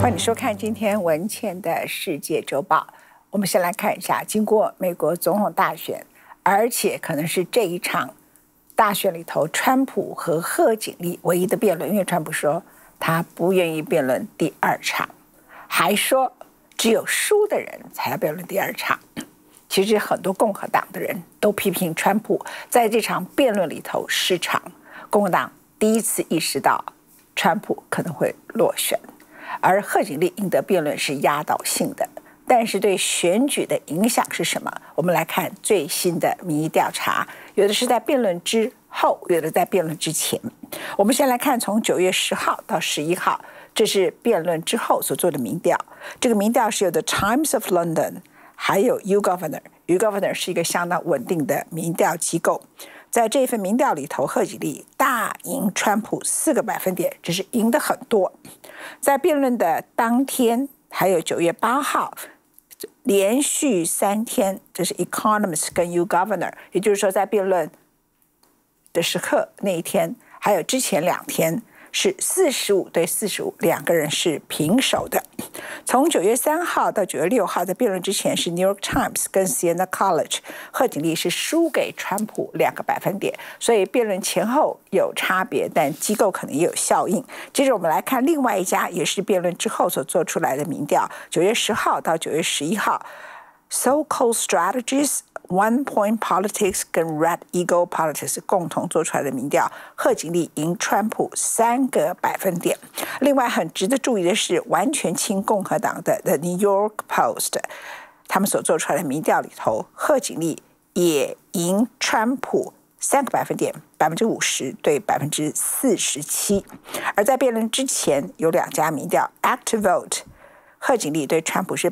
欢迎收看今天文茜的世界周报。我们先来看一下，经过美国总统大选，而且可能是这一场大选里头，川普和贺锦丽唯一的辩论，因为川普说他不愿意辩论第二场，还说只有输的人才要辩论第二场。其实很多共和党的人都批评川普在这场辩论里头失常，共和党第一次意识到川普可能会落选，而贺锦丽赢得辩论是压倒性的，但是对选举的影响是什么？我们来看最新的民意调查，有的是在辩论之后，有的在辩论之前。我们先来看从9月10号到11号，这是辩论之后所做的民调。这个民调是由The Times of London 还有 YouGovernor 是一个相当稳定的民调机构。在这份民调里头，贺锦丽大赢川普4个百分点，这是赢得很多。在辩论的当天，还有9月8号，连续3天，这是 Economist 跟 YouGovernor， 也就是说在辩论的时刻那一天，还有之前2天是45对45，两个人是平手的。从9月3号到9月6号，在辩论之前是 New York Times 跟 Siena College， 贺锦丽是输给川普2个百分点，所以辩论前后有差别，但机构可能也有效应。接着我们来看另外一家也是辩论之后所做出来的民调，9月10号到9月11号 So-called Strategies、One Point Politics 跟 Red Eagle Politics 共同做出来的民调，贺锦丽赢川普3个百分点。另外很值得注意的是，完全亲共和党的 The New York Post 他们所做出来的民调里头，贺锦丽也赢川普3个百分点，50%对47%。而在辩论之前有2家民调 Active Vote， 贺锦丽对川普是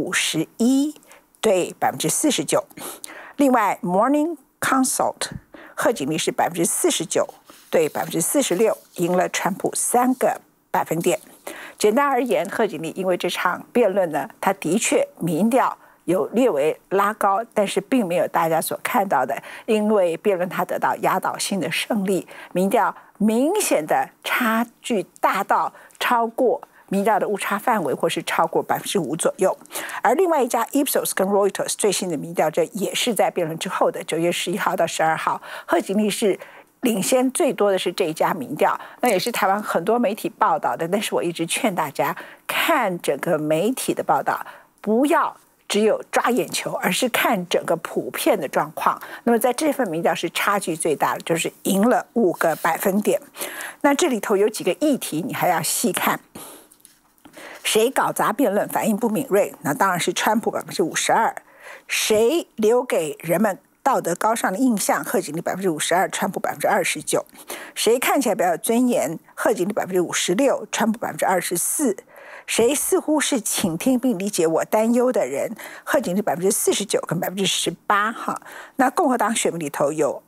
51%对49%。另外 Morning Consult 贺锦丽是49%对46%，赢了川普3个百分点。简单而言，贺锦丽因为这场辩论呢，他的确民调有略微拉高，但是并没有大家所看到的，因为辩论他得到压倒性的胜利，民调明显的差距大到超过民调的误差范围，或是超过5%左右。而另外一家 Ipsos 跟 Reuters 最新的民调，这也是在辩论之后的9月11号到12号，贺锦丽是领先最多的是这一家民调，那也是台湾很多媒体报道的。但是我一直劝大家看整个媒体的报道，不要只有抓眼球，而是看整个普遍的状况。那么在这份民调是差距最大的，就是赢了5个百分点。那这里头有几个议题你还要细看。谁搞砸辩论反应不敏锐？那当然是川普52%。谁留给人们道德高尚的印象？贺锦丽52%，川普29%。谁看起来比较有尊严？贺锦丽56%，川普24%。谁似乎是倾听并理解我担忧的人？贺锦丽49%跟18%哈。那共和党选民里头有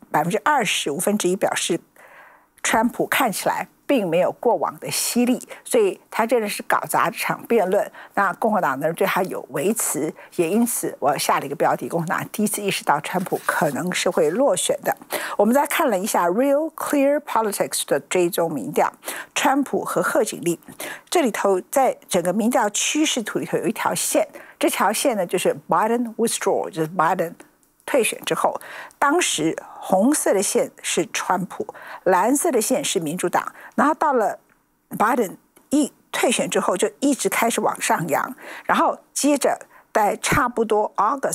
20%，1/5表示川普看起来并没有过往的犀利，所以他真的是搞砸这场辩论。那共和党的人对他有微词，也因此我下了一个标题：共和党第一次意识到川普可能是会落选的。我们再看了一下 Real Clear Politics 的追踪民调，川普和贺锦丽这里头在整个民调趋势图里头有一条线，这条线呢就是 Biden withdraw， 就是 Biden退选之后，当时红色的线是川普，蓝色的线是民主党，然后到了 Biden 一退选之后就一直开始往上扬，然后接着在差不多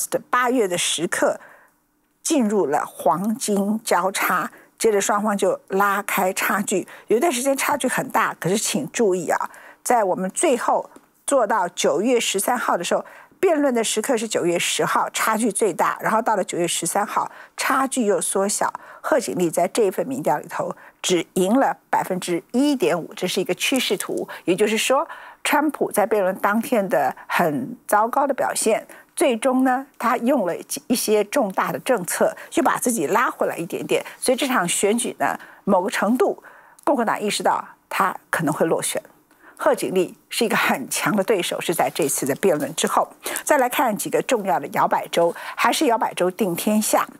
8月的时刻进入了黄金交叉，接着双方就拉开差距，有一段时间差距很大，可是请注意啊，在我们最后做到9月13号的时候，辩论的时刻是9月10号，差距最大，然后到了9月13号，差距又缩小。贺锦丽在这份民调里头只赢了1.5%，这是一个趋势图，也就是说，川普在辩论当天的很糟糕的表现，最终呢，他用了一些重大的政策，就把自己拉回来一点点。所以这场选举呢，某个程度，共和党意识到他可能会落选。贺锦丽是一个很强的对手，是在这次的辩论之后。再来看几个重要的摇摆州，还是摇摆州定天下。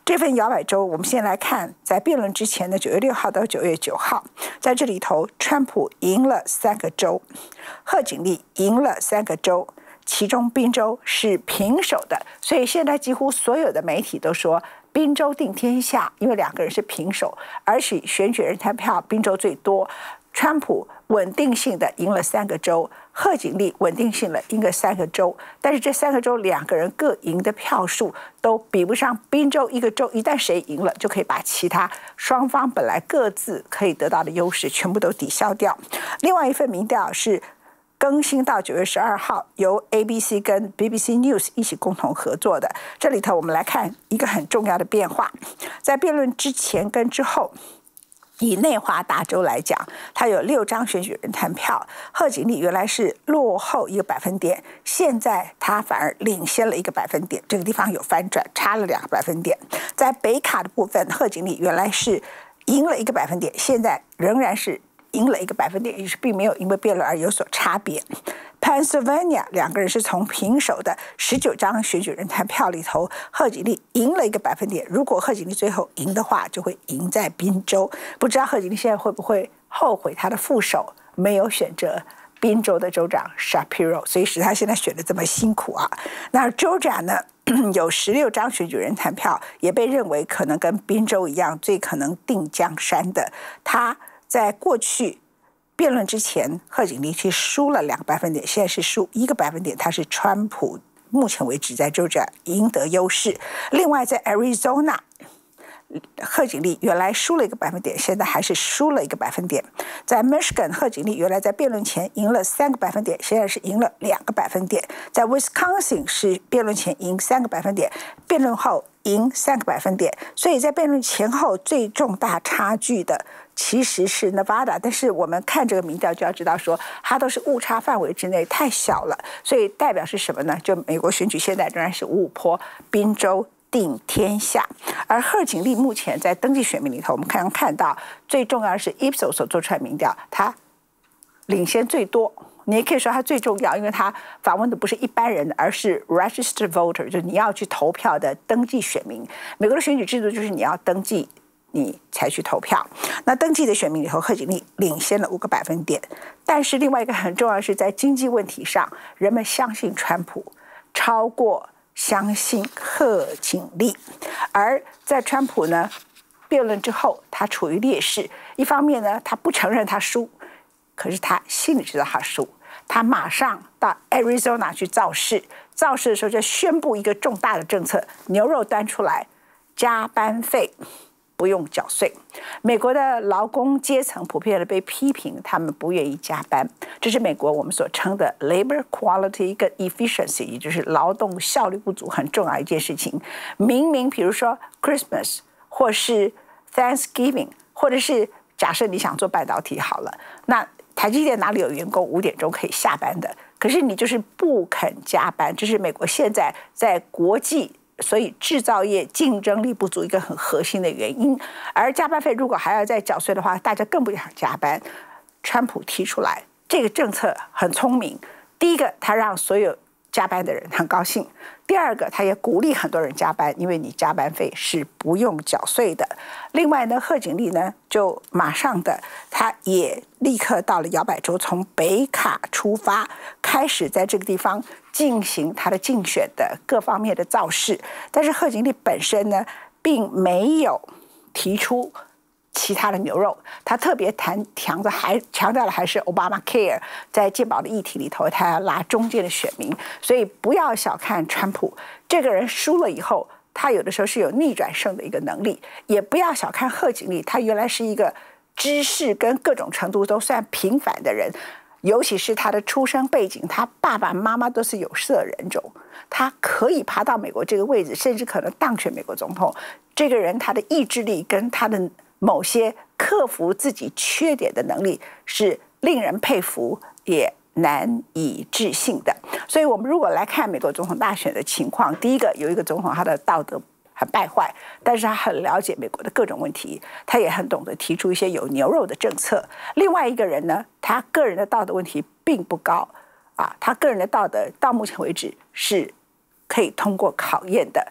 这份摇摆州，我们先来看，在辩论之前的9月6号到9月9号，在这里头，川普赢了3个州，贺锦丽赢了3个州，其中宾州是平手的，所以现在几乎所有的媒体都说宾州定天下，因为2个人是平手，而且选举人团票宾州最多。川普稳定性的赢了3个州，贺锦丽稳定性的赢了3个州，但是这3个州2个人各赢的票数都比不上宾州1个州，一旦谁赢了，就可以把其他双方本来各自可以得到的优势全部都抵消掉。另外一份民调是更新到9月12号，由 ABC 跟 BBC News 一起共同合作的。这里头我们来看一个很重要的变化，在辩论之前跟之后。以内华达州来讲，它有6张选举人团票，贺锦丽原来是落后1个百分点，现在他反而领先了1个百分点，这个地方有翻转，差了2个百分点。在北卡的部分，贺锦丽原来是赢了1个百分点，现在仍然是赢了1个百分点，也是并没有因为辩论而有所差别。Pennsylvania 2个人是从平手的19张选举人团票里头，贺锦丽赢了1个百分点。如果贺锦丽最后赢的话，就会赢在宾州。不知道贺锦丽现在会不会后悔他的副手没有选择宾州的州长 Shapiro， 所以使他现在选的这么辛苦啊。那州长呢，有16张选举人团票，也被认为可能跟宾州一样，最可能定江山的。他在过去辩论之前，贺锦丽去输了2个百分点，现在是输1个百分点，他是川普目前为止在州长赢得优势。另外在 Arizona， 贺锦丽原来输了1个百分点，现在还是输了1个百分点。在 Michigan， 贺锦丽原来在辩论前赢了3个百分点，现在是赢了2个百分点。在 Wisconsin 是辩论前赢3个百分点，辩论后赢3个百分点。所以在辩论前后最重大差距的其实是 Nevada， 但是我们看这个民调就要知道说，它都是误差范围之内，太小了，所以代表是什么呢？就美国选举现在仍然是5-5坡，宾州定天下。而贺锦丽目前在登记选民里头，我们刚刚看到最重要的是 Ipsos 所做出来的民调，它领先最多。你也可以说它最重要，因为它访问的不是一般人，而是 registered voter， 就是你要去投票的登记选民。美国的选举制度就是你要登记，你才去投票。那登记的选民里头，贺锦丽领先了5个百分点。但是另外一个很重要的是，在经济问题上，人们相信川普超过相信贺锦丽。而在川普呢辩论之后，他处于劣势。一方面呢，他不承认他输，可是他心里知道他输。他马上到 Arizona 去造势，造势的时候就宣布一个重大的政策：牛肉端出来，加班费不用缴税。美国的劳工阶层普遍的被批评，他们不愿意加班，这是美国我们所称的 labor quality 跟 efficiency， 也就是劳动效率不足很重要一件事情。明明比如说 Christmas 或是 Thanksgiving， 或者是假设你想做半导体好了，那台积电哪里有员工5点钟可以下班的？可是你就是不肯加班，这是美国现在在国际所以制造业竞争力不足一个很核心的原因。而加班费如果还要再缴税的话，大家更不想加班。川普提出来这个政策很聪明，第一个他让所有加班的人很高兴，第二个他也鼓励很多人加班，因为你加班费是不用缴税的。另外呢，贺锦丽呢就马上的，他也立刻到了摇摆州，从北卡出发，开始在这个地方进行他的竞选的各方面的造势。但是贺锦丽本身呢并没有提出其他的牛肉，他特别强调的还是 Obamacare 在健保的议题里头，他要拉中间的选民。所以不要小看川普这个人，输了以后他有的时候是有逆转胜的一个能力。也不要小看贺锦丽，他原来是一个知识跟各种程度都算平凡的人，尤其是他的出生背景，他爸爸妈妈都是有色人种，他可以爬到美国这个位置，甚至可能当选美国总统。这个人他的意志力跟他的某些克服自己缺点的能力是令人佩服也难以置信的。所以我们如果来看美国总统大选的情况，第一个有一个总统他的道德很败坏，但是他很了解美国的各种问题，他也很懂得提出一些有牛肉的政策。另外一个人呢，他个人的道德问题并不高他个人的道德到目前为止是可以通过考验的。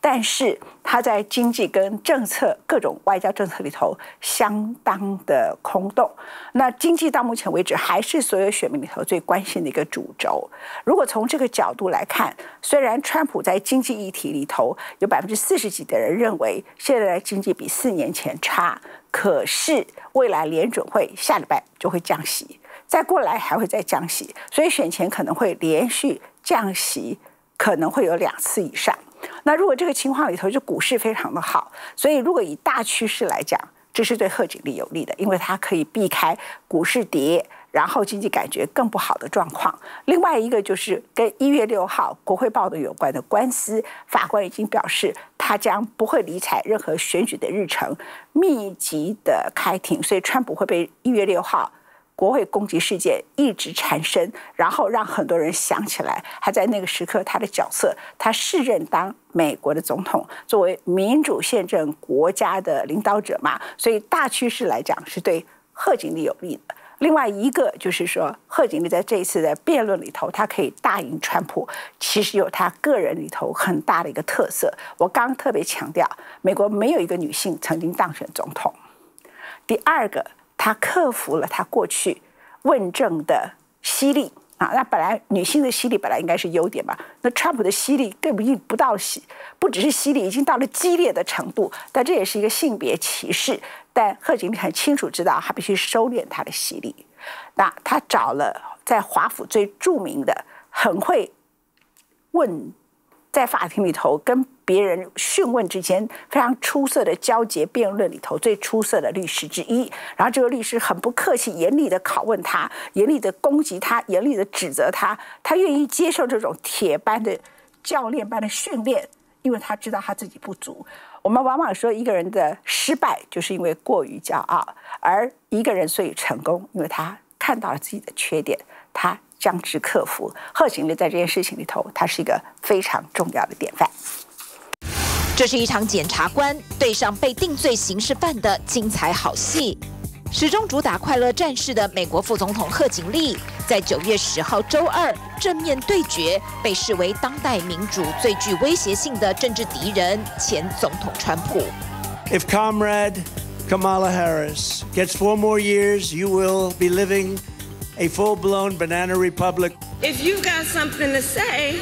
但是他在经济跟政策各种外交政策里头相当的空洞。那经济到目前为止还是所有选民里头最关心的一个主轴。如果从这个角度来看，虽然川普在经济议题里头有40%几的人认为现在的经济比4年前差，可是未来联准会下礼拜就会降息，再过来还会再降息，所以选前可能会连续降息，可能会有2次以上。那如果这个情况里头就股市非常的好，所以如果以大趋势来讲，这是对贺锦丽有利的，因为它可以避开股市跌，然后经济感觉更不好的状况。另外一个就是跟1月6号国会报的有关的官司，法官已经表示他将不会理睬任何选举的日程，密集的开庭，所以川普会被1月6号国会攻击事件一直缠身，然后让很多人想起来他在那个时刻他的角色，他适任当美国的总统，作为民主宪政国家的领导者嘛，所以大趋势来讲是对贺锦丽有利的。另外一个就是说，贺锦丽在这一次的辩论里头，他可以大赢川普，其实有他个人里头很大的一个特色。我刚刚特别强调，美国没有一个女性曾经当选总统。第二个，他克服了他过去问政的犀利啊，那本来女性的犀利本来应该是优点嘛，那川普的犀利根本不到不只是犀利，已经到了激烈的程度，但这也是一个性别歧视。但贺锦丽很清楚知道，他必须收敛他的犀利。那他找了在华府最著名的、很会问，在法庭里头跟别人讯问之间非常出色的交结辩论里头最出色的律师之一。然后这个律师很不客气、严厉的拷问他，严厉的攻击他，严厉的指责他。他愿意接受这种铁般的教练般的训练，因为他知道他自己不足。我们往往说一个人的失败就是因为过于骄傲，而一个人所以成功，因为他看到了自己的缺点，他将之克服。贺锦丽在这件事情里头，他是一个非常重要的典范。 这是一场检察官对上被定罪刑事犯的精彩好戏。始终主打快乐战士的美国副总统贺锦丽，在9月10号周二正面对决被视为当代民主最具威胁性的政治敌人前总统川普。 If Comrade Kamala Harris gets 4 more years, you will be living a full-blown banana republic. If you got something to say,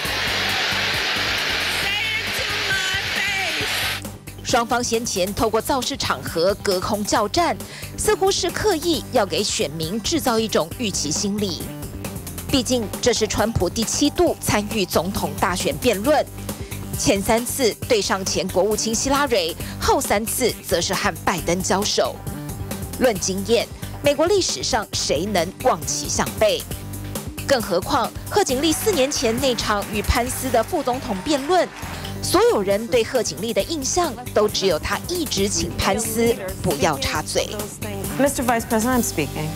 双方先前透过造势场合隔空叫战，似乎是刻意要给选民制造一种预期心理。毕竟这是川普第7度参与总统大选辩论，前3次对上前国务卿希拉蕊，后3次则是和拜登交手。论经验，美国历史上谁能望其项背？更何况贺锦丽4年前那场与潘斯的副总统辩论，所有人对贺锦丽的印象都只有她一直请潘斯不要插嘴。 Mr. Vice President, I'm speaking.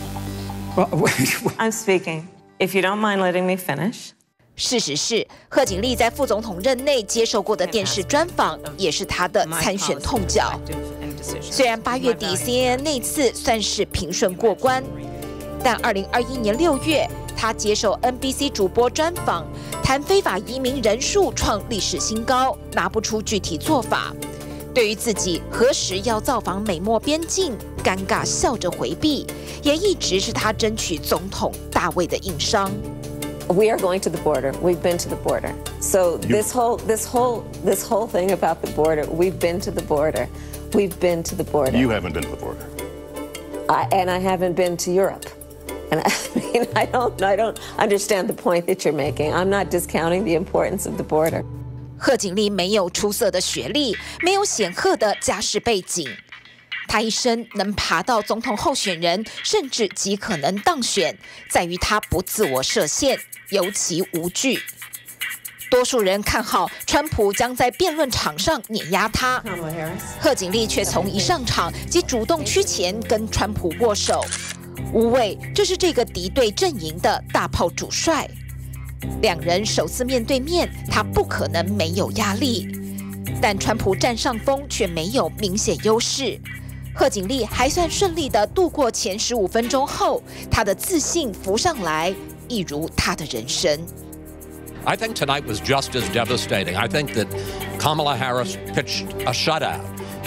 I'm speaking. If you don't mind letting me finish. 事实是，贺锦丽在副总统任内接受过的电视专访，也是她的参选痛脚。虽然8月底 CNN 那次算是平顺过关，但2021年6月，她接受 NBC 主播专访，谈非法移民人数创历史新高，拿不出具体做法。对于自己何时要造访美墨边境，尴尬笑着回避，也一直是她争取总统大位的硬伤。 We are going to the border. We've been to the border. So this whole thing about the border, we've been to the border. We've been to the border. You haven't been to the border. And I haven't been to Europe. And I mean, I don't understand the point that you're making. I'm not discounting the importance of the border. 贺锦丽没有出色的学历，没有显赫的家世背景。他一生能爬到总统候选人，甚至极可能当选，在于他不自我设限，尤其无惧。多数人看好川普将在辩论场上碾压他，贺锦丽却从一上场即主动趋前跟川普握手。无谓，这是这个敌对阵营的大炮主帅。2人首次面对面，他不可能没有压力，但川普占上风却没有明显优势。贺锦丽还算顺利地度过前15分钟后，她的自信浮上来，一如她的人生。 I think tonight was just as devastating. I think that Kamala Harris pitched a shutout.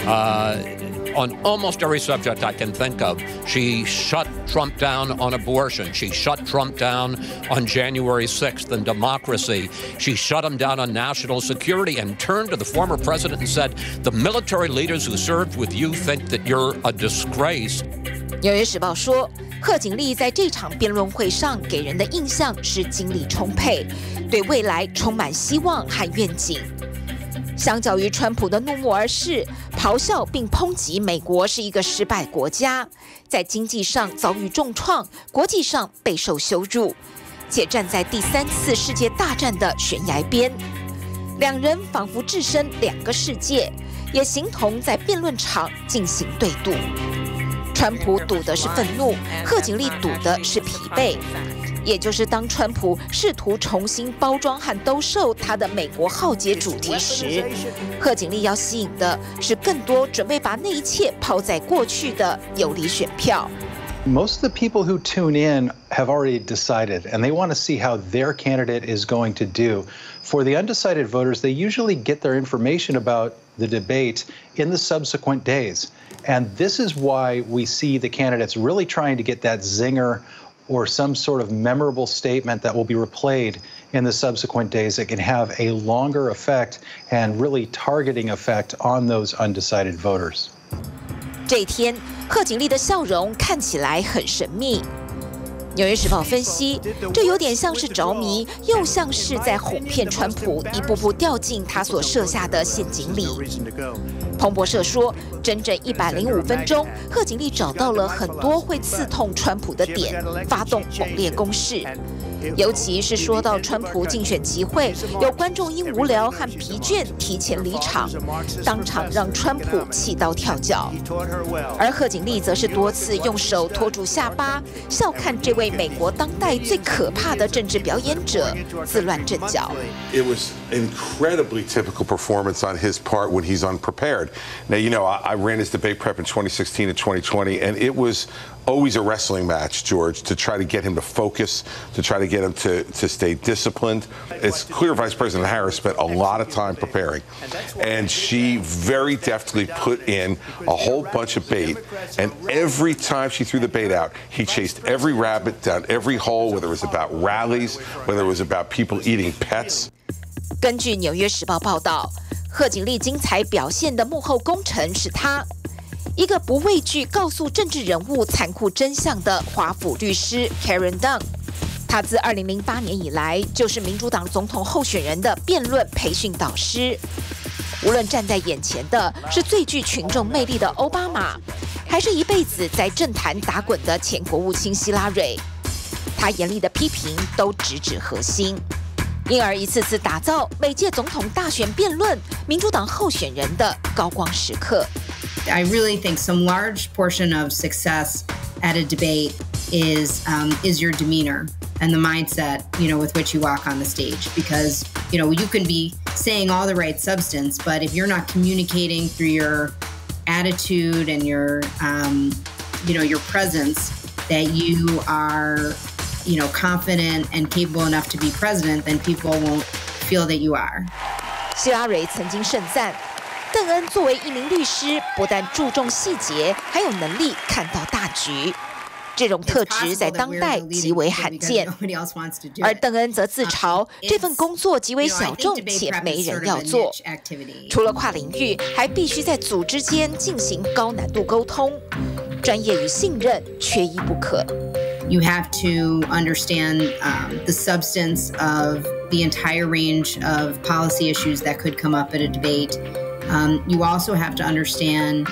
On almost every subject I can think of. She shut Trump down on abortion. She shut Trump down on January 6th and democracy. She shut him down on national security and turned to the former president and said, the military leaders who served with you think that you're a disgrace. 纽约时报说，贺锦丽在这场辩论会上给人的印象是精力充沛，对未来充满希望和愿景。相较于川普的怒目而视，咆哮并抨击美国是一个失败国家，在经济上遭遇重创，国际上备受羞辱，且站在第3次世界大战的悬崖边。两人仿佛置身两个世界，也形同在辩论场进行对赌。川普赌的是愤怒，贺锦丽赌的是疲惫。也就是当川普试图重新包装和兜售他的美国浩劫主题时，贺锦丽要吸引的是更多准备把那一切抛在过去的游离选票。 Most of the people who tune in have already decided, and they want to see how their candidate is going to do. For the undecided voters, they usually get their information about the debate in the subsequent days. And this is why we see the candidates really trying to get that zinger or some sort of memorable statement that will be replayed in the subsequent days that can have a longer effect and really targeting effect on those undecided voters. 这一天，贺锦丽的笑容看起来很神秘。纽约时报分析，这有点像是着迷，又像是在哄骗川普，一步步掉进他所设下的陷阱里。彭博社说，整整105分钟，贺锦丽找到了很多会刺痛川普的点，发动猛烈攻势。尤其是说到川普竞选集会，有观众因无聊和疲倦提前离场，当场让川普气到跳脚。而贺锦丽则是多次用手托住下巴，笑看这位美国当代最可怕的政治表演者自乱阵脚。 It was incredibly typical performance on his part when he's unprepared. Now, you know, I ran his debate prep in 2016 and 2020, and it was always a wrestling match, George, to try to get him to focus, to try to get him to stay disciplined. It's clear Vice President Harris spent a lot of time preparing, and she very deftly put in a whole bunch of bait, and every time she threw the bait out, he chased every rabbit down every hole, whether it was about rallies, whether it was about people eating pets. 根据《纽约时报》报道，贺锦丽精彩表现的幕后功臣是她。一个不畏惧告诉政治人物残酷真相的华府律师 Karen Dunn， 他自2008年以来就是民主党总统候选人的辩论培训导师。无论站在眼前的是最具群众魅力的奥巴马，还是一辈子在政坛打滚的前国务卿希拉蕊，他严厉的批评都直指核心，因而一次次打造每届总统大选辩论民主党候选人的高光时刻。 I really think some large portion of success at a debate is your demeanor and the mindset, you know, with which you walk on the stage. Because, you know, you can be saying all the right substance, but if you're not communicating through your attitude and your, you know, your presence that you are, you know, confident and capable enough to be president, then people won't feel that you are. 希拉蕊曾经盛赞。邓恩作为一名律师，不但注重细节，还有能力看到大局。这种特质在当代极为罕见。而邓恩则自嘲这份工作极为小众且没人要做。除了跨领域，还必须在组织间进行高难度沟通，专业与信任缺一不可。 You have to understand the substance of the entire range of policy issues that could come up at a debate. You also have to understand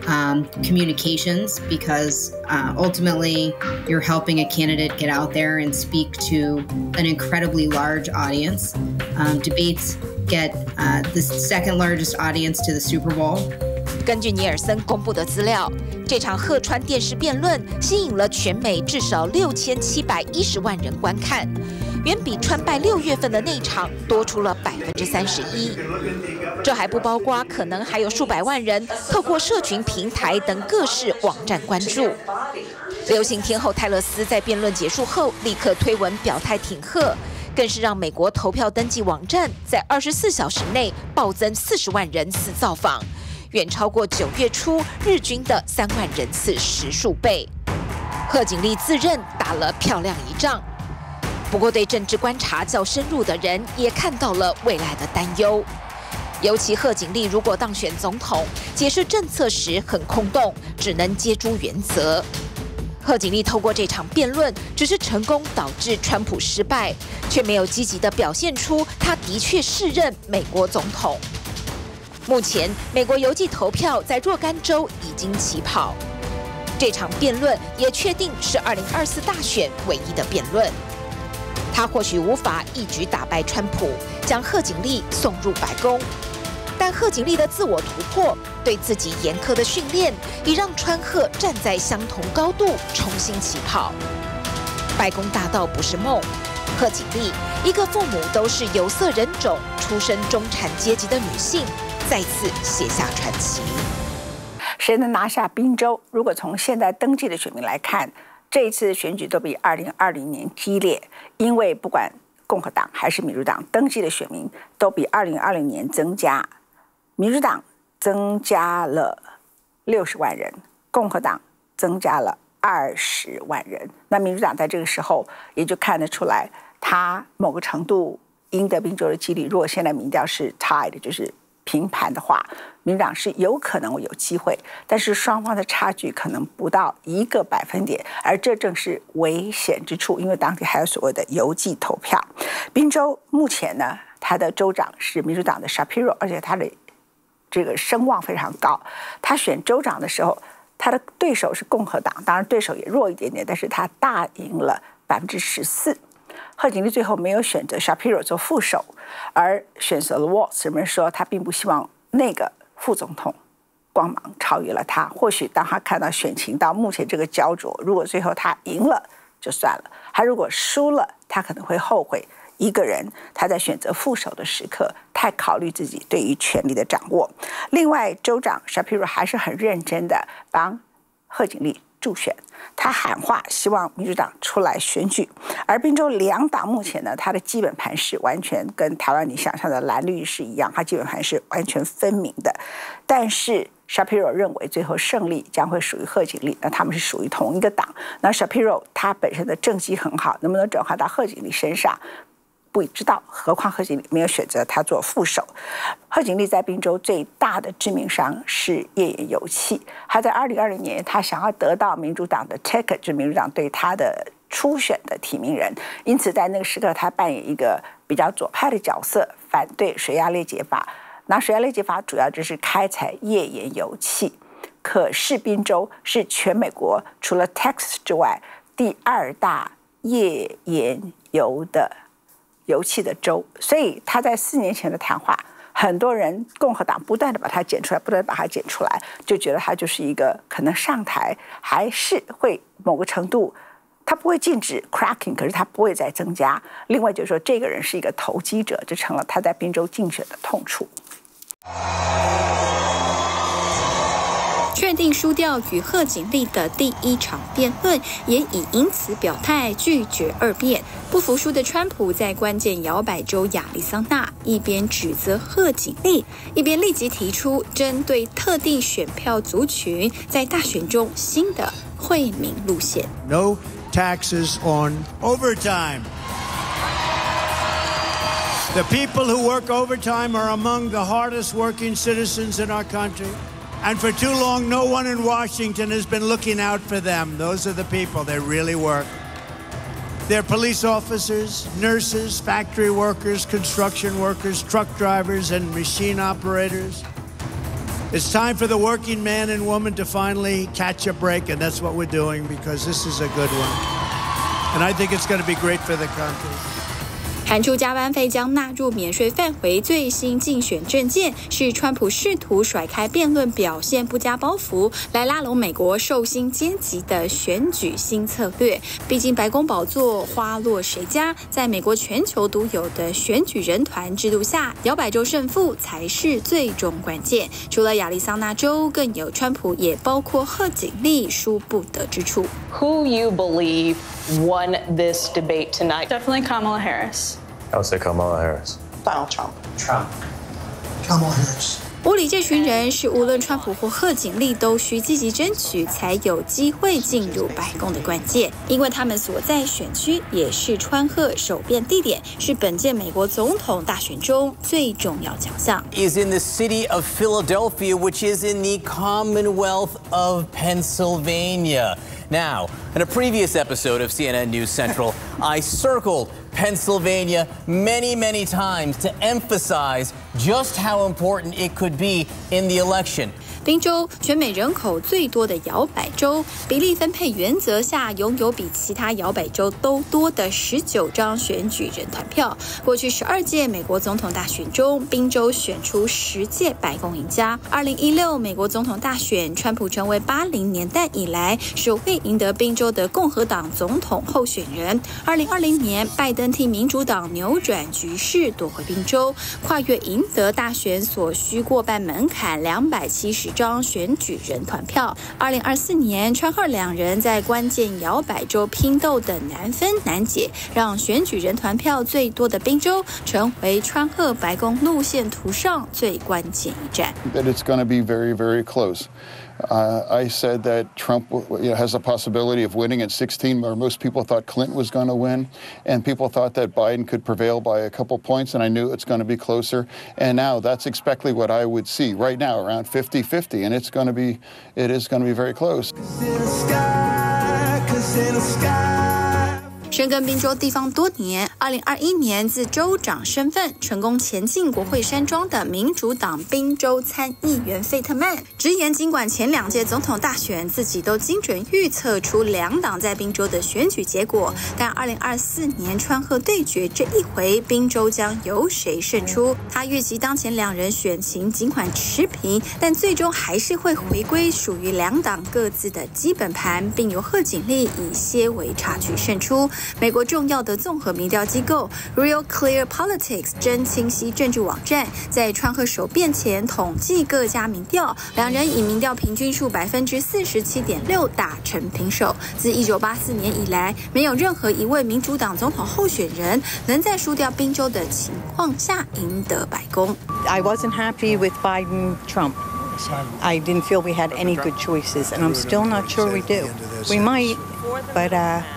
communications because ultimately you're helping a candidate get out there and speak to an incredibly large audience. Debates get the second largest audience to the Super Bowl. 根据尼尔森公布的资料，这场贺川电视辩论吸引了全美至少6710万人观看，远比川拜6月份的那场多出了31%。这还不包括可能还有数百万人透过社群平台等各式网站关注。流行天后泰勒斯在辩论结束后立刻推文表态挺贺， 更是让美国投票登记网站在24小时内暴增40万人次造访，远超过9月初日均的3万人次10数倍。贺锦丽自认打了漂亮一仗，不过对政治观察较深入的人也看到了未来的担忧。尤其贺锦丽如果当选总统，解释政策时很空洞，只能接诸原则。贺锦丽透过这场辩论，只是成功导致川普失败，却没有积极地表现出他的确适任美国总统。目前，美国邮寄投票在若干州已经起跑，这场辩论也确定是2024大选唯一的辩论。他或许无法一举打败川普，将贺锦丽送入白宫。但贺锦丽的自我突破，对自己严苛的训练，已让川贺站在相同高度，重新起跑。白宫大道不是梦，贺锦丽，一个父母都是有色人种、出身中产阶级的女性，再次写下传奇。 谁能拿下宾州？如果从现在登记的选民来看，这一次的选举都比2020年激烈，因为不管共和党还是民主党登记的选民都比2020年增加。民主党增加了60万人，共和党增加了20万人。那民主党在这个时候也就看得出来，他某个程度赢得宾州的几率，如果现在民调是 tied， 就是平盘的话，民主党是有可能有机会，但是双方的差距可能不到1个百分点，而这正是危险之处，因为当地还有所谓的邮寄投票。宾州目前呢，他的州长是民主党的 Shapiro， 而且他的这个声望非常高。他选州长的时候，他的对手是共和党，当然对手也弱一点点，但是他大赢了14%。贺锦丽最后没有选择 Shapiro 做副手，而选择了 Walz。人们说他并不希望那个副总统光芒超越了他。或许当他看到选情到目前这个焦灼，如果最后他赢了就算了，他如果输了，他可能会后悔。一个人他在选择副手的时刻，太考虑自己对于权力的掌握。另外，州长 Shapiro 还是很认真的帮贺锦丽助选，他喊话希望民主党出来选举。而宾州两党目前呢，他的基本盘是完全跟台湾你想象的蓝绿是一样，他基本盘是完全分明的。但是 Shapiro 认为最后胜利将会属于贺锦丽，那他们是属于同一个党。那 Shapiro 他本身的政绩很好，能不能转化到贺锦丽身上？不知道，何况贺锦丽没有选择他做副手。贺锦丽在宾州最大的致命伤是页岩油气。他在2020年，他想要得到民主党的 ticket， 就是民主党对他的初选的提名人，因此在那个时刻，他扮演一个比较左派的角色，反对水压裂解法。那水压裂解法主要就是开采页岩油气，可是宾州是全美国除了 Texas 之外第2大页岩油的油气的州，所以他在4年前的谈话，很多人共和党不断的把他剪出来，不断地把他剪出来，就觉得他就是一个可能上台还是会某个程度，他不会禁止 cracking， 可是他不会再增加。另外就是说，这个人是一个投机者，这成了他在宾州竞选的痛处。 确定输掉与贺锦丽的第一场辩论，也已因此表态拒绝二辩。不服输的川普在关键摇摆州亚利桑那，一边指责贺锦丽，一边立即提出针对特定选票族群在大选中新的惠民路线。 No taxes on overtime. The people who work overtime are among the hardest working citizens in our country.And for too long, no one in Washington has been looking out for them. Those are the people that really work. They're police officers, nurses, factory workers, construction workers, truck drivers, and machine operators. It's time for the working man and woman to finally catch a break, and that's what we're doing because this is a good one. And I think it's going to be great for the country. 喊出加班费将纳入免税范围，最新竞选政见是川普试图甩开辩论表现不加包袱，来拉拢美国受薪阶级的选举新策略。毕竟白宫宝座花落谁家，在美国全球独有的选举人团制度下，摇摆州胜负才是最终关键。除了亚利桑那州，更有川普也包括贺锦丽输不得之处。 Who you believe won this debate tonight? Definitely Kamala Harris. I would say Kamala Harris. Donald Trump. Kamala Harris. 屋里这群人是无论川普或贺锦丽都需积极争取才有机会进入白宫的关键，因为他们所在选区也是川贺首辩地点，是本届美国总统大选中最重要奖项。 Is in the city of Philadelphia, which is in the Commonwealth of Pennsylvania. Now, in a previous episode of CNN News Central, I circled Pennsylvania many times to emphasize just how important it could be in the election. 宾州，全美人口最多的摇摆州，比例分配原则下拥有比其他摇摆州都多的19张选举人团票。过去12届美国总统大选中，宾州选出10届白宫赢家。2016美国总统大选，川普成为80年代以来首位赢得宾州的共和党总统候选人。2020年，拜登替民主党扭转局势，夺回宾州，跨越赢得大选所需过半门槛270张选举人团票。2024年，川贺两人在关键摇摆州拼斗的难分难解，让选举人团票最多的宾州成为川贺白宫路线图上最关键一战。 That it's going to be very close. I said that Trump has a possibility of winning at 16, where most people thought Clinton was going to win, and people thought that Biden could prevail by a couple points, and I knew it's going to be closer. And now that's exactly what I would see right now, around 50-50, and it is going to be very close. 深耕宾州地方多年，2021年自州长身份成功前进国会山庄的民主党宾州参议员费特曼直言，尽管前2届总统大选自己都精准预测出两党在宾州的选举结果，但2024年川贺对决这一回，宾州将由谁胜出？他预计当前两人选情尽管持平，但最终还是会回归属于两党各自的基本盘，并由贺锦丽以些微差距胜出。美国重要的综合民调机构 Real Clear Politics 真清晰政治网站在川贺首辩前统计各家民调，两人以民调平均数 47.6% 打成平手。自1984年以来，没有任何一位民主党总统候选人能在输掉宾州的情况下赢得白宫。 I wasn't happy with Biden-Trump. I didn't feel we had any good choices, and I'm still not sure we do. We might, but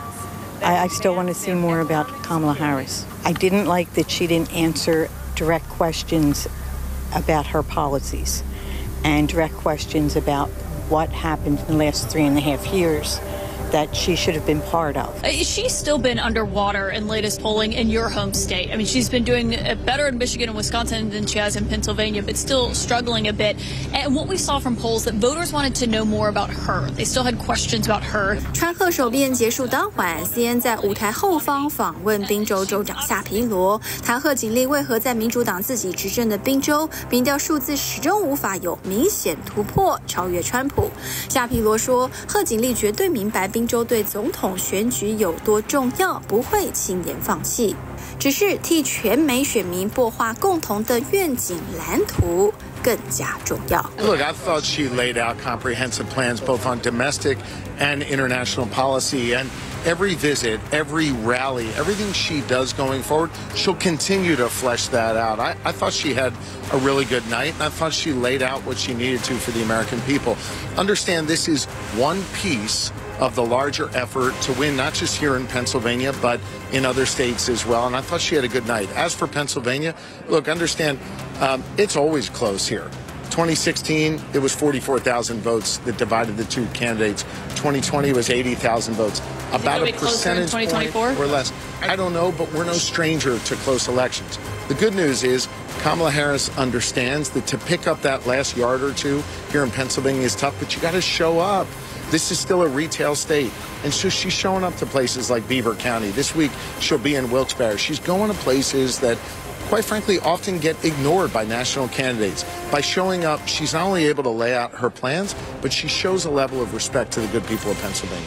I still want to see more about Kamala Harris. I didn't like that she didn't answer direct questions about her policies and direct questions about what happened in the last 3.5 years that she should have been part of. She's still been underwater in latest polling in your home state. I mean, she's been doing better in Michigan and Wisconsin than she has in Pennsylvania, but still struggling a bit. And what we saw from polls that voters wanted to know more about her. They still had questions about her. 川贺首辩结束当晚 ，CNN 在舞台后方访问宾州州长夏皮罗，谈贺锦丽为何在民主党自己执政的宾州，民调数字始终无法有明显突破，超越川普。夏皮罗说，贺锦丽绝对明白宾州对总统选举有多重要，不会轻言放弃，只是替全美选民擘画共同的愿景蓝图更加重要。 Look, I thought she laid out comprehensive plans both on domestic and international policy, and every visit, every rally, everything she does going forward, she'll continue to flesh that out. I thought she had a really good night, and I thought she laid out what she needed to for the American people. Understand this is one piece of the larger effort to win, not just here in Pennsylvania, but in other states as well. And I thought she had a good night. As for Pennsylvania, look, understand, it's always close here. 2016, it was 44,000 votes that divided the two candidates. 2020 was 80,000 votes. About a percentage point or less. I don't know, but we're no stranger to close elections. The good news is Kamala Harris understands that to pick up that last yard or two here in Pennsylvania is tough, but you got to show up. This is still a retail state, and so she's showing up to places like Beaver County. This week, she'll be in Wilkes-Barre. She's going to places that, quite frankly, often get ignored by national candidates. By showing up, she's not only able to lay out her plans, but she shows a level of respect to the good people of Pennsylvania.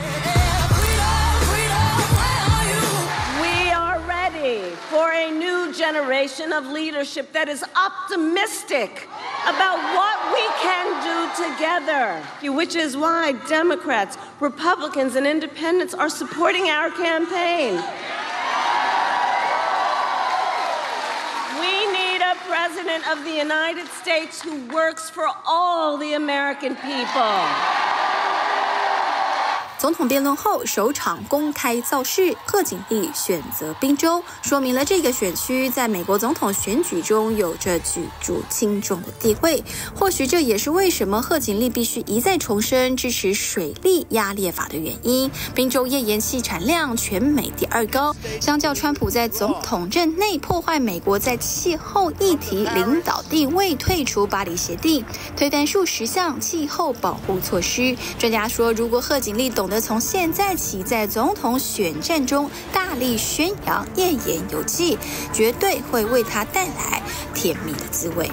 We are ready for a new generation of leadership that is optimistic about what we can do together, which is why Democrats, Republicans, and independents are supporting our campaign. President of the United States who works for all the American people. 总统辩论后首场公开造势，贺锦丽选择宾州，说明了这个选区在美国总统选举中有着举足轻重的地位。或许这也是为什么贺锦丽必须一再重申支持水力压裂法的原因。宾州页岩气产量全美第2高，相较川普在总统任内破坏美国在气候议题领导地位，退出巴黎协定，推翻数10项气候保护措施。专家说，如果贺锦丽懂得从现在起在总统选战中大力宣扬页岩油气，绝对会为他带来甜蜜的滋味。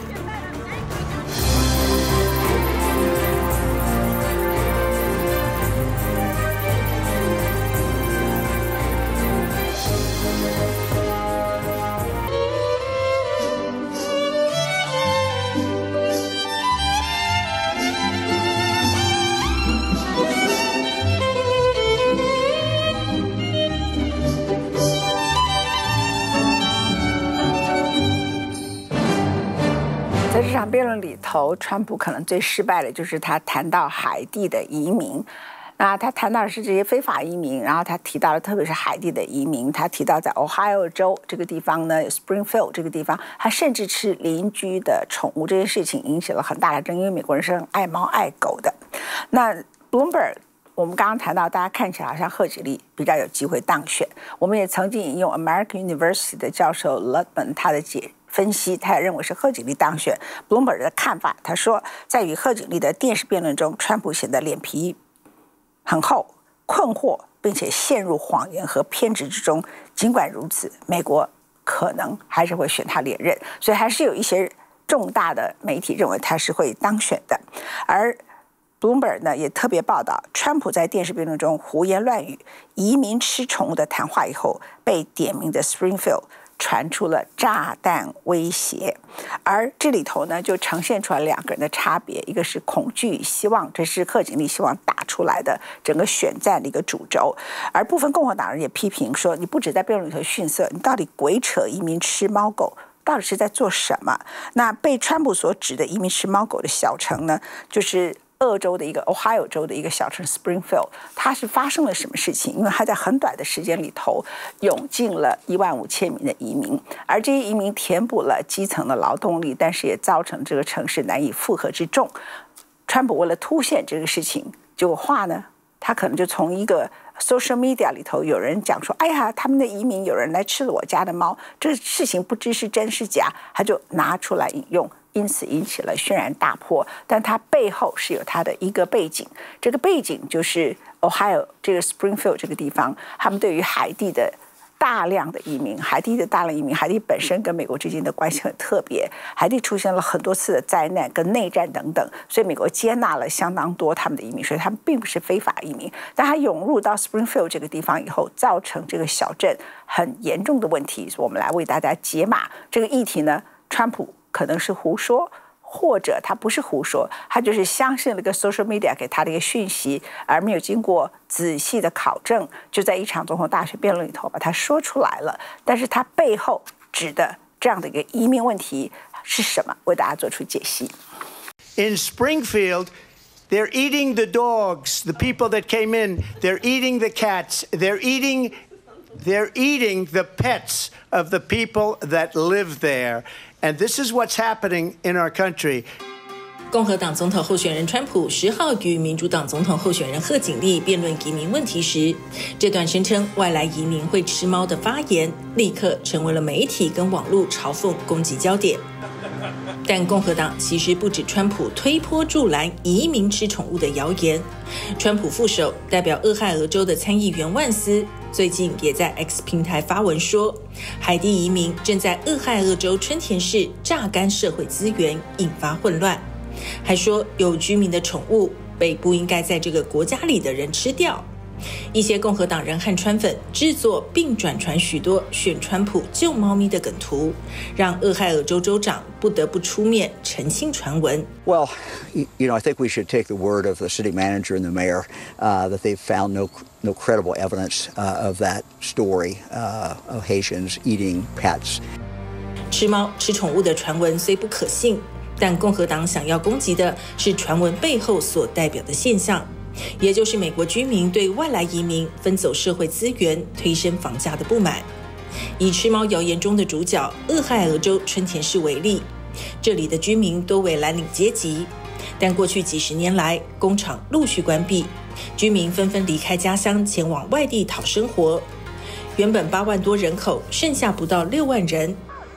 在这场辩论里头，川普可能最失败的就是他谈到海地的移民。那他谈到的是这些非法移民，然后他提到了特别是海地的移民，他提到在 Ohio 州这个地方呢 ，Springfield 这个地方，他甚至吃邻居的宠物，这件事情引起了很大的争议，因为美国人是很爱猫爱狗的。那 Bloomberg。我们刚刚谈到，大家看起来好像贺锦丽比较有机会当选。我们也曾经引用 American University 的教授 Ludman 他的分析，他也认为是贺锦丽当选。Bloomberg 的看法，他说，在与贺锦丽的电视辩论中，川普显得脸皮很厚、困惑，并且陷入谎言和偏执之中。尽管如此，美国可能还是会选他连任，所以还是有一些重大的媒体认为他是会当选的。而Bloomberg 呢也特别报道，川普在电视辩论中胡言乱语、移民吃宠物的谈话以后，被点名的 Springfield 传出了炸弹威胁，而这里头呢就呈现出来2个人的差别，一个是恐惧与希望，这是贺锦丽希望打出来的整个选战的一个主轴，而部分共和党人也批评说，你不只在辩论里头逊色，你到底鬼扯移民吃猫狗，到底是在做什么？那被川普所指的移民吃猫狗的小城呢，就是Ohio 州的一个小城 Springfield， 它是发生了什么事情？因为它在很短的时间里头涌进了15000名的移民，而这些移民填补了基层的劳动力，但是也造成这个城市难以负荷之重。川普为了凸显这个事情，结果话呢，他可能就从一个 social media 里头有人讲说，哎呀，他们的移民有人来吃了我家的猫，这事情不知是真是假，他就拿出来引用。因此引起了轩然大波，但它背后是有它的一个背景，这个背景就是 Ohio 这个 Springfield 这个地方，他们对于海地的大量的移民，海地本身跟美国之间的关系很特别，海地出现了很多次的灾难跟内战等等，所以美国接纳了相当多他们的移民，所以他们并不是非法移民，但他涌入到 Springfield 这个地方以后，造成这个小镇很严重的问题，我们来为大家解码这个议题呢。川普可能是胡说，或者他不是胡说，他就是相信了个 social media 给他的一个讯息，而没有经过仔细的考证，就在一场总统大选辩论里头把它说出来了。但是他背后指的这样的一个移民问题是什么？为大家做出解析。 In Springfield, they're eating the dogs, the people that came in. They're eating the cats. They're eating the pets of the people that live there. And this is what's happening in our country. 共和党总统候选人川普10号与民主党总统候选人贺锦丽辩论移民问题时，这段声称外来移民会吃猫的发言，立刻成为了媒体跟网络嘲讽攻击焦点。但共和党其实不止川普推波助澜移民吃宠物的谣言，川普副手代表俄亥俄州的参议员万斯最近也在 X 平台发文说，海地移民正在俄亥俄州春田市榨干社会资源，引发混乱，还说有居民的宠物被不应该在这个国家里的人吃掉。一些共和党人和川粉制作并转传许多选川普救猫咪的梗图，让俄亥俄州州长不得不出面澄清传闻。 Well, I think we should take the word of the city manager and the mayor that they've found no credible evidence of that story of Haitians eating pets. 吃猫吃宠物的传闻虽不可信，但共和党想要攻击的是传闻背后所代表的现象，也就是美国居民对外来移民分走社会资源、推升房价的不满。以吃猫谣言中的主角俄亥俄州春田市为例，这里的居民多为蓝领阶级，但过去几十年来，工厂陆续关闭，居民纷纷离开家乡前往外地讨生活。原本8万多人口，剩下不到6万人。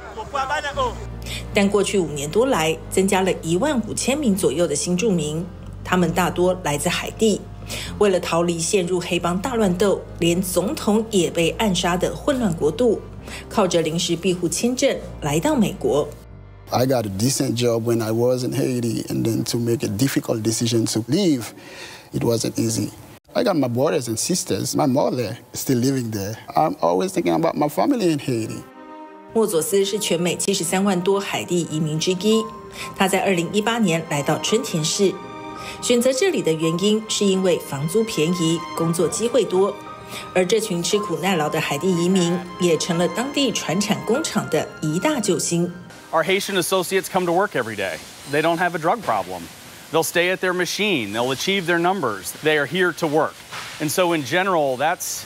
但过去5年多来，增加了15000名左右的新住民，他们大多来自海地。为了逃离陷入黑帮大乱斗，连总统也被暗杀的混乱国度，靠着临时庇护签证来到美国。 I got a decent job when I was in Haiti, and then to make a difficult decision to leave, it wasn't easy. I got my brothers and sisters. My mother is still living there. I'm always thinking about my family in Haiti. 莫佐斯是全美73万多海地移民之一，他在2018年来到春田市，选择这里的原因是因为房租便宜，工作机会多，而这群吃苦耐劳的海地移民也成了当地传产工厂的一大救星。 Our Haitian associates come to work every day. They don't have a drug problem. They'll stay at their machine. They'll achieve their numbers. They are here to work. And so in general, that's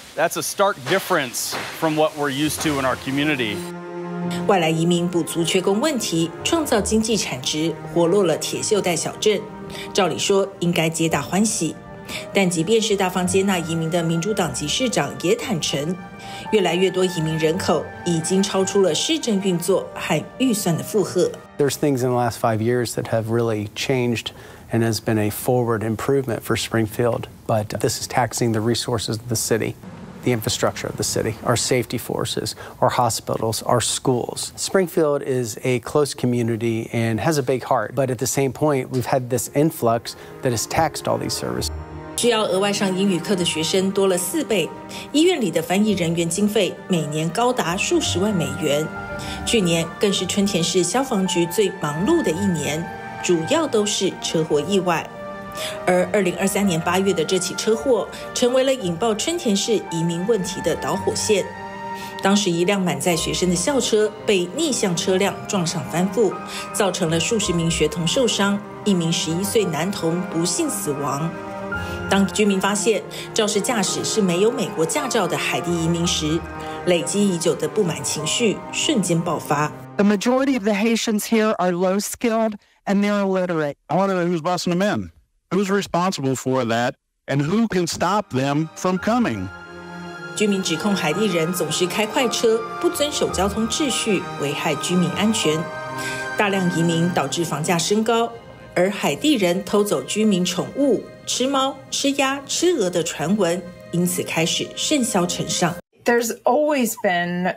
a stark difference from what we're used to in our community. 外来移民补足缺工问题，创造经济产值，活络了铁锈带小镇。照理说应该皆大欢喜，但即便是大方接纳移民的民主党籍市长也坦诚，越来越多移民人口已经超出了市政运作和预算的负荷。 There's things in the last 5 years that have really changed and has been a forward improvement for Springfield, but this is taxing the resources of the city, the infrastructure of the city, our safety forces, our hospitals, our schools. Springfield is a close community and has a big heart, but at the same point, we've had this influx that has taxed all these services. 需要额外上英语课的学生多了4倍，医院里的翻译人员经费每年高达数十万美元。去年更是春田市消防局最忙碌的一年，主要都是车祸意外。而2023年8月的这起车祸，成为了引爆春田市移民问题的导火线。当时一辆满载学生的校车被逆向车辆撞上翻覆，造成了数十名学童受伤，1名11岁男童不幸死亡。当居民发现肇事驾驶是没有美国驾照的海地移民时，累积已久的不满情绪瞬间爆发。 The majority of the Haitians here are low skilled and they're illiterate. I want to know who's bossing them in, who's responsible for that, and who can stop them from coming. 居民指控海地人总是开快车，不遵守交通秩序，危害居民安全。大量移民导致房价升高，而海地人偷走居民宠物。吃猫、吃鸭、吃鹅的传闻，因此开始甚嚣尘上。 There's always been,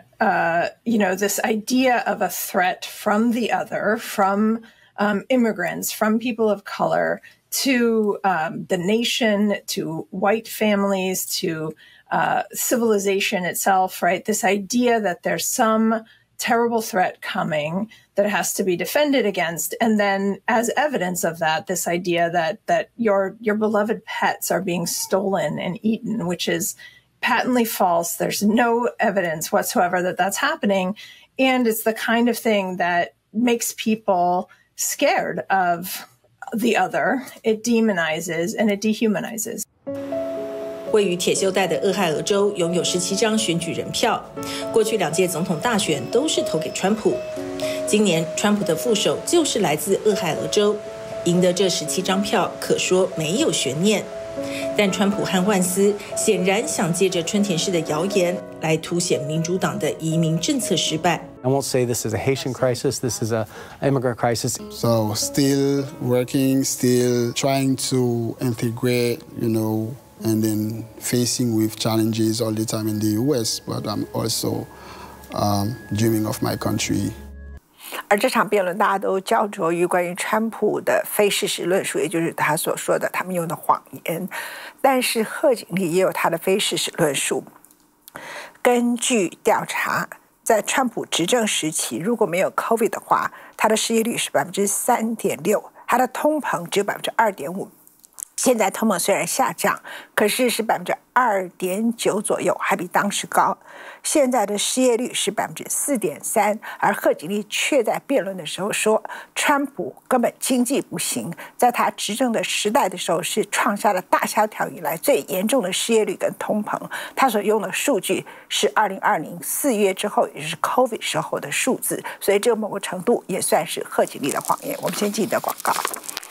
this idea of a threat from the other, from immigrants, from people of color, to the nation, to white families, to civilization itself, right? This idea that there's some terrible threat coming that has to be defended against, and then as evidence of that, this idea that your beloved pets are being stolen and eaten, which is patently false. There's no evidence whatsoever that that's happening, and it's the kind of thing that makes people scared of the other. It demonizes and it dehumanizes. 位于铁锈带的俄亥俄州拥有17张选举人票，过去2届总统大选都是投给川普。今年川普的副手就是来自俄亥俄州，赢得这17张票可说没有悬念。但川普和万斯显然想借着春田市的谣言来凸显民主党的移民政策失败。 I won't say this is a Haitian crisis, this is an immigrant crisis. So still working, still trying to integrate, and then facing with challenges all the time in the U.S., but I'm also dreaming of my country. 而这场辩论大家都焦灼于关于川普的非事实论述，也就是他所说的他们用的谎言。但是贺锦丽也有他的非事实论述。根据调查，在川普执政时期，如果没有 COVID 的话，他的失业率是3.6%，他的通膨只有2.5%。 现在通膨虽然下降，可是是2.9%左右，还比当时高。现在的失业率是4.3%，而贺锦丽却在辩论的时候说，川普根本经济不行，在他执政的时代的时候是创下了大萧条以来最严重的失业率跟通膨。他所用的数据是2020 4月之后，也就是 COVID 时候的数字，所以这某个程度也算是贺锦丽的谎言。我们先进的广告。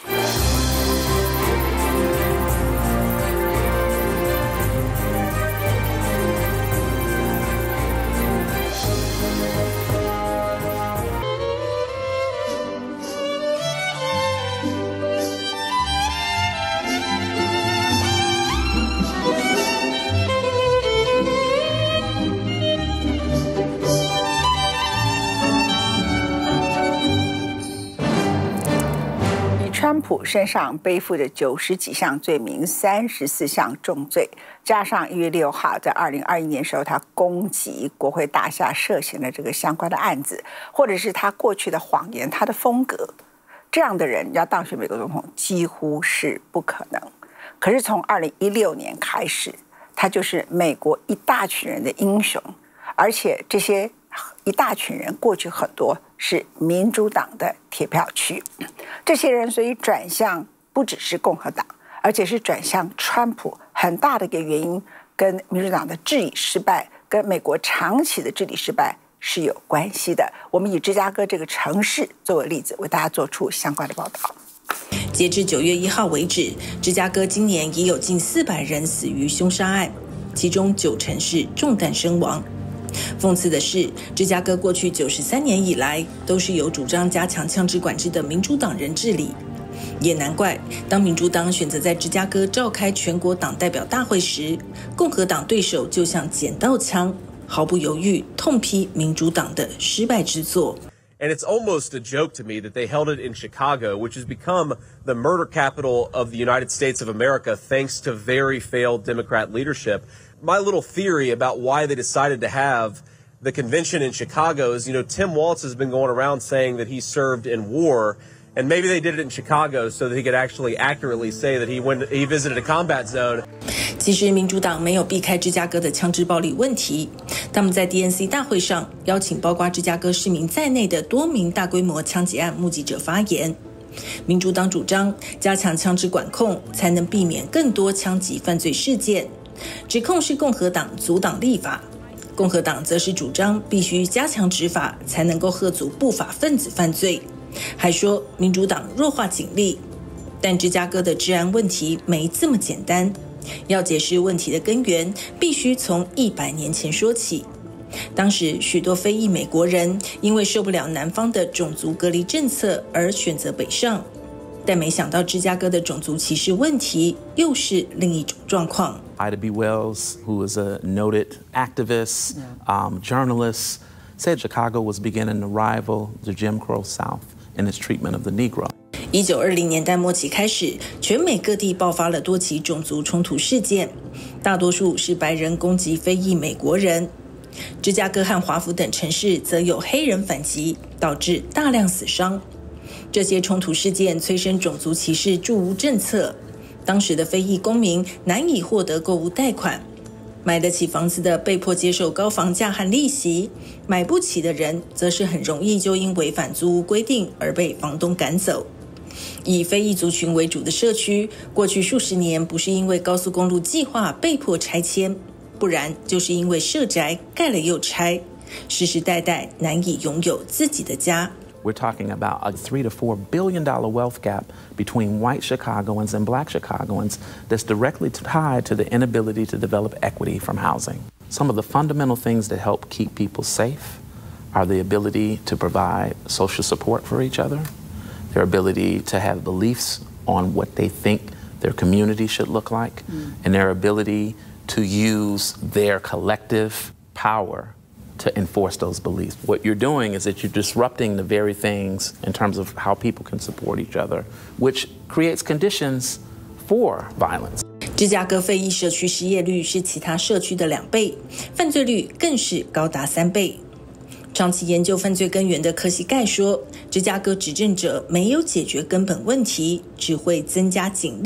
川普身上背负着90几项罪名，34项重罪，加上1月6号在2021年时候他攻击国会大厦涉嫌的这个相关的案子，或者是他过去的谎言，他的风格，这样的人要当选美国总统几乎是不可能。可是从2016年开始，他就是美国一大群人的英雄，而且这些一大群人过去很多是民主党的铁票区，这些人所以转向不只是共和党，而且是转向川普，很大的一个原因跟民主党的治理失败，跟美国长期的治理失败是有关系的。我们以芝加哥这个城市作为例子，为大家做出相关的报道。 截至9月1号为止，芝加哥今年已有近400人死于凶杀案，其中90%是中弹身亡。讽刺的是，芝加哥过去93年以来都是由主张加强枪支管制的民主党人治理，也难怪当民主党选择在芝加哥召开全国党代表大会时，共和党对手就像捡到枪，毫不犹豫痛批民主党的失败之作。 And it's almost a joke to me that they held it in Chicago, which has become the murder capital of the United States of America thanks to very failed Democrat leadership. My little theory about why they decided to have the convention in Chicago is, Tim Walz has been going around saying that he served in war, and maybe they did it in Chicago so that he could actually accurately say that he visited a combat zone. 其实民主党没有避开芝加哥的枪支暴力问题，他们在 DNC 大会上邀请包括芝加哥市民在内的多名大规模枪击案目击者发言。民主党主张加强枪支管控，才能避免更多枪击犯罪事件，指控是共和党阻挡立法，共和党则是主张必须加强执法，才能够遏阻不法分子犯罪，还说民主党弱化警力。但芝加哥的治安问题没这么简单，要解释问题的根源，必须从100年前说起。当时许多非裔美国人因为受不了南方的种族隔离政策而选择北上，但没想到芝加哥的种族歧视问题又是另一种状况。 Ida B. Wells, who is a noted activist, journalist, said Chicago was beginning to rival the Jim Crow South in its treatment of the Negro. 1920年代末期开始，全美各地爆发了多起种族冲突事件，大多数是白人攻击非裔美国人。芝加哥和华府等城市则有黑人反击，导致大量死伤。这些冲突事件催生种族歧视住屋政策，当时的非裔公民难以获得购屋贷款，买得起房子的被迫接受高房价和利息，买不起的人则是很容易就因违反租屋规定而被房东赶走。以非裔族群为主的社区，过去数十年不是因为高速公路计划被迫拆迁，不然就是因为社宅盖了又拆，世世代代难以拥有自己的家。 We're talking about a $3 to $4 billion wealth gap between white Chicagoans and black Chicagoans that's directly tied to the inability to develop equity from housing. Some of the fundamental things that help keep people safe are the ability to provide social support for each other, their ability to have beliefs on what they think their community should look like, and their ability to use their collective power to enforce those beliefs. What you're doing is that you're disrupting the very things in terms of how people can support each other, which creates conditions for violence. 芝加哥非裔社区失业率是其他社区的2倍，犯罪率更是高达3倍。长期研究犯罪根源的科西盖说，芝加哥执政者没有解决根本问题，只会增加警力，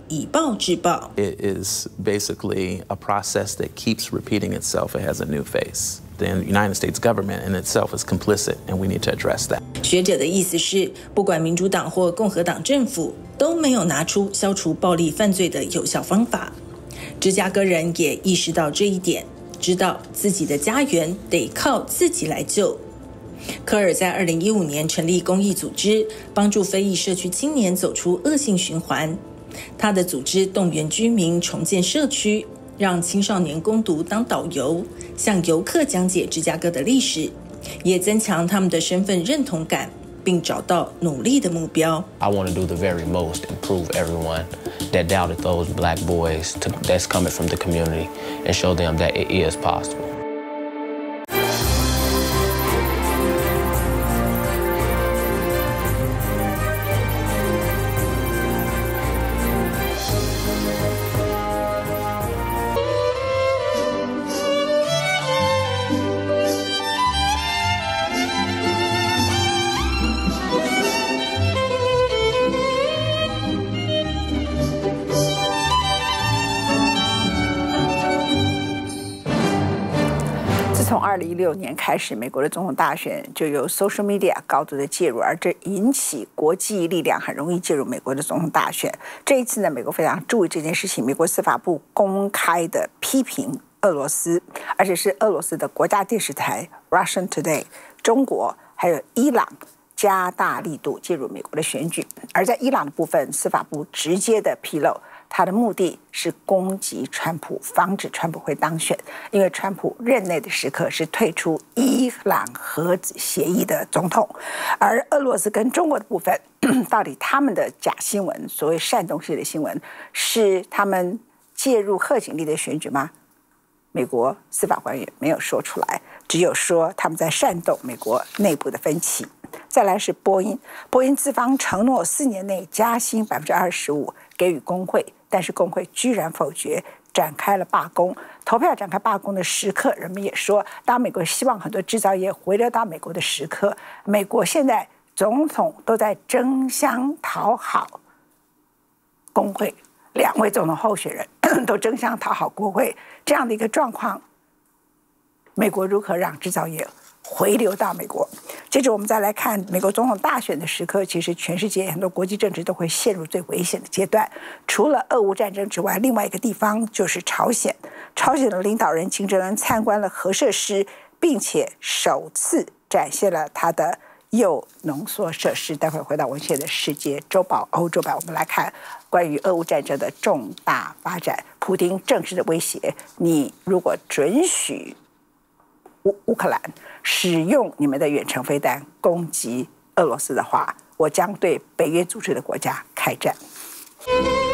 以暴制暴。 It is basically a process that keeps repeating itself. It has a new face. The United States government in itself is complicit, and we need to address that. 学者的意思是，不管民主党或共和党政府都没有拿出消除暴力犯罪的有效方法。芝加哥人也意识到这一点，知道自己的家园得靠自己来救。科尔在2015年成立公益组织，帮助非裔社区青年走出恶性循环。他的组织动员居民重建社区，让青少年攻读当导游，向游客讲解芝加哥的历史，也增强他们的身份认同感，并找到努力的目标。 I want to do the very most and prove everyone that doubted those black boys that's coming from the community and show them that it is possible. 从2016年开始，美国的总统大选就由 social media 高度的介入，而这引起国际力量很容易介入美国的总统大选。这一次呢，美国非常注意这件事情，美国司法部公开的批评俄罗斯，而且是俄罗斯的国家电视台 Russian Today、中国还有伊朗加大力度介入美国的选举。而在伊朗的部分，司法部直接的披露，他的目的是攻击川普，防止川普会当选，因为川普任内的时刻是退出伊朗核子协议的总统。而俄罗斯跟中国的部分，到底他们的假新闻，所谓煽动式的新闻，是他们介入贺锦丽的选举吗？美国司法官员没有说出来，只有说他们在煽动美国内部的分歧。再来是波音，波音资方承诺4年内加薪25%给予工会，但是工会居然否决，展开了罢工。投票展开罢工的时刻，人们也说，当美国希望很多制造业回流到美国的时刻，美国现在总统都在争相讨好工会，2位总统候选人都争相讨好国会，这样的一个状况，美国如何让制造业回流到美国？接着我们再来看美国总统大选的时刻，其实全世界很多国际政治都会陷入最危险的阶段。除了俄乌战争之外，另外一个地方就是朝鲜。朝鲜的领导人金正恩参观了核设施，并且首次展现了他的铀浓缩设施。待会儿回到文献的世界周报欧洲版，我们来看关于俄乌战争的重大发展。普丁正式的威胁，你如果准许乌克兰使用你们的远程飞弹攻击俄罗斯的话，我将对北约组织的国家开战。